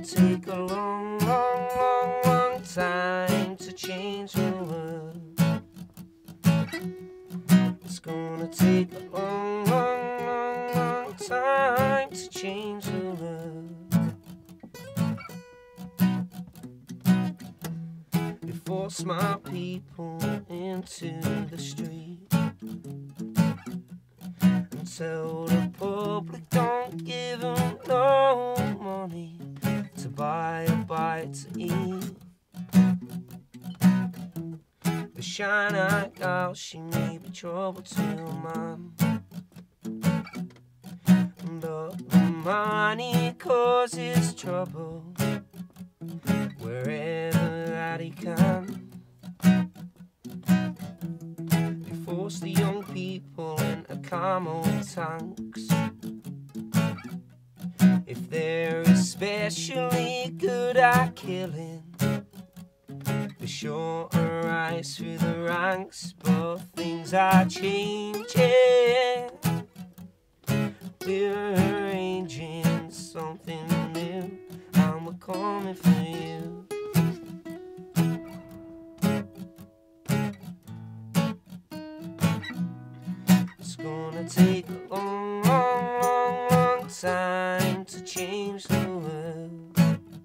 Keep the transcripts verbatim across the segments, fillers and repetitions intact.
take a long, long, long, long time to change the world. It's gonna take a long, long, long, long time to change the world. You force my people into the street and tell the public don't give them no money to buy a bite to eat. The shine-eyed girl, she may be trouble to a man, but the money causes trouble wherever that he can. They force the young people into camo tanks. If they're especially good at killing, they sure to rise through the ranks. But things are changing. We're arranging something new, and we're coming for you. It's gonna take a long, long, long, long time to change the world.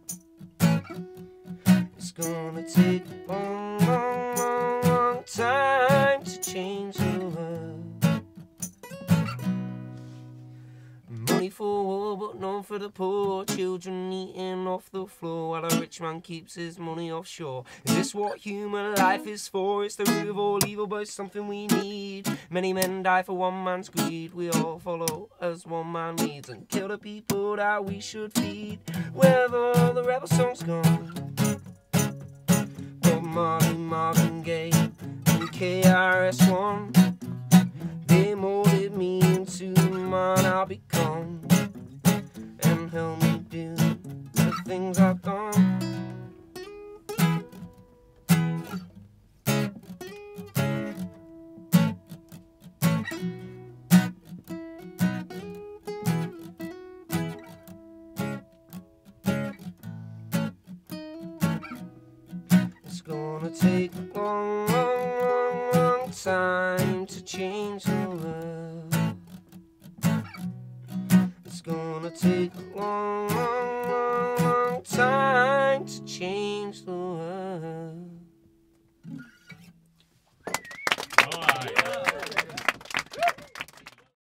It's gonna take a long, long, long, long time to change the world. Money for war, but none for the poor. Children eating off the floor while a rich man keeps his money offshore. Is this what human life is for? It's the root of all evil, but it's something we need. Many men die for one man's greed. We all follow as one man leads and kill the people that we should feed. Where have all the rebel songs gone? Bob Marley, Marvin Gaye, and K R S One. They molded me into the man I'll become, and help me do the things I've done. It's gonna take a long, long, long, long time to change the world. It's gonna take a long, long, long, long time to change the world. Oh, yeah.